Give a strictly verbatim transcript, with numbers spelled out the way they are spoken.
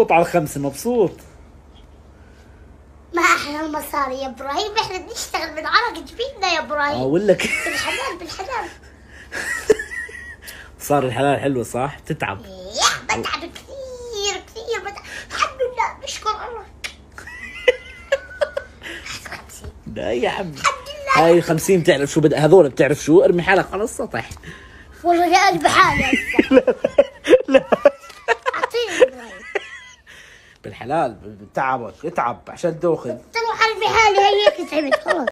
مبسوط على الخمسة، مبسوط. ما احنا المصاري يا ابراهيم، احنا بنشتغل من عرق جبيننا يا ابراهيم. اقول لك بالحلال بالحلال. صار الحلال حلوة صح؟ بتتعب. يا بتعب كثير كثير بتعب. الحمد لله نشكر الله. خمسين. لا يا عمي هاي خمسين بتعرف شو بدها هذول، بتعرف شو؟ ارمي حالك على السطح. والله يا قلبي حالي. لا اعطيني ابراهيم. بالحلال بتعبك، اتعب عشان تاخذ. تروح ارمي حالي هيك تعبت خلاص.